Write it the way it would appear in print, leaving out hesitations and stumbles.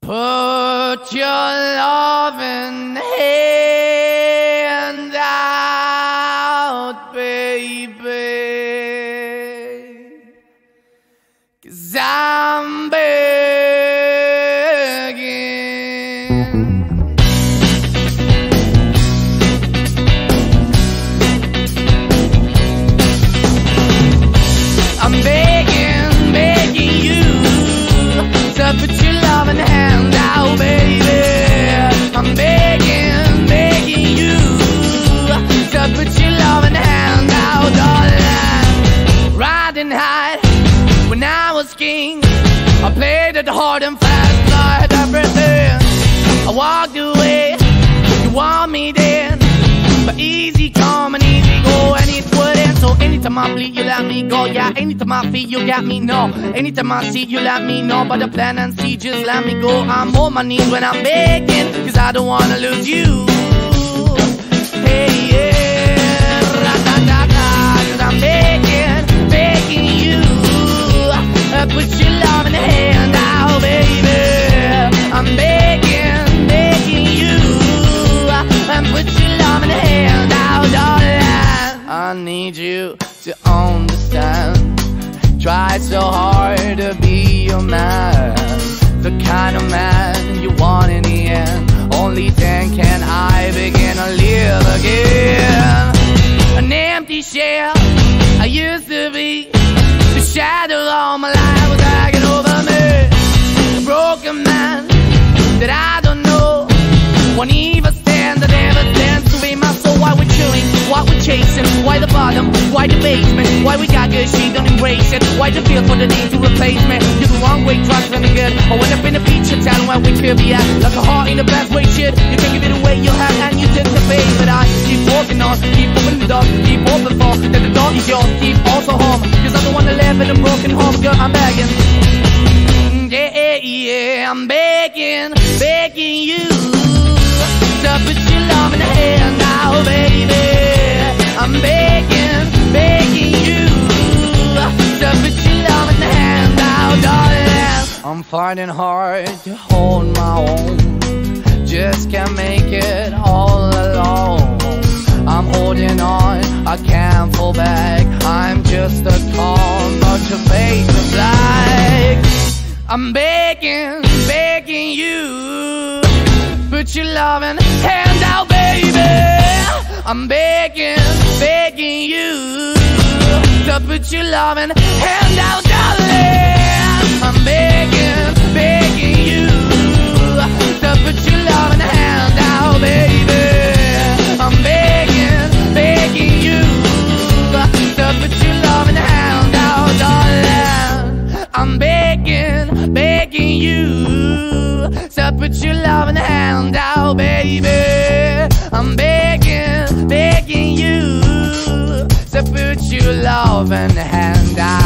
Put your loving hand out, baby, 'cause I'm begging. I'm begging, begging you to put your loving hand out, baby. I'm begging, begging you to put your loving hand out, darling. Riding high when I was king, I played it hard and fast, I had everything. I walked away, you want me then, but easy come and easy go, and it wouldn't. So anytime I bleed, you let me go. Yeah, anytime I feel, you got me, no. Anytime I see, you let me know. But the plan and see, just let me go. I'm on my knees when I'm begging, 'cause I don't wanna lose you. Hey, yeah, ratatata, 'cause I'm begging, begging you. Put your love in the hand out, baby. I'm begging, begging you. Put your love in the hand out, darling. I need you to understand. Try so hard to be your man, the kind of man you want in the end. Only then can I begin to live again. An empty shell I used to be, the shadow all my life was hanging over me. A broken man that I don't know, won't even stand, that never stands to be my soul. Why we're chilling, why we're chasing, why the bottom, why the basement, why we got good, she don't embrace it. Why the feel for the need to replace me? You're the wrong way, trying to be good. I went up in a feature town where we could be at, like a heart in the best way, shit. You can give it away, you have, and you take the bait. But I keep walking on, keep opening the door, keep open for, that the door is yours, keep also home. 'Cause I'm the one that live in a broken home, girl, I'm begging. Yeah, yeah, I'm begging, begging you to put your love in the hand now, baby. I'm begging, begging you to put your love in the hand now, darling. I'm finding hard to hold my own, just can't make it all alone. I'm holding on, I can't fall back. I'm just a call, not to face the flag. I'm begging, begging you, put your loving hand out, baby. I'm begging, begging you to put your loving hand out, darling. I'm begging, begging you to put your loving hand out, baby. I'm begging, begging you to put your loving hand out, darling. I'm begging, begging you to put your loving hand out, baby. I'm begging, begging you to put your loving hand out.